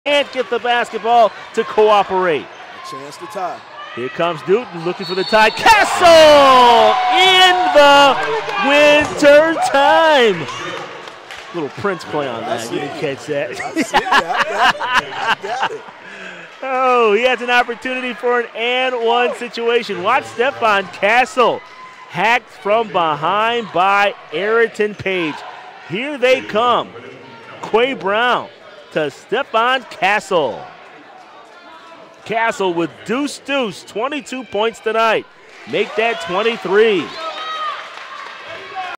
can't get the basketball to cooperate. A chance to tie. Here comes Newton looking for the tie. Castle in the winter time. Little Prince play on that. You didn't catch that. I got it. Oh, he has an opportunity for an and one situation. Watch Stephon Castle hacked from behind by Ayrton Page. Here they come. Quay Brown to Stephon Castle. Castle with deuce, 22 points tonight. Make that 23.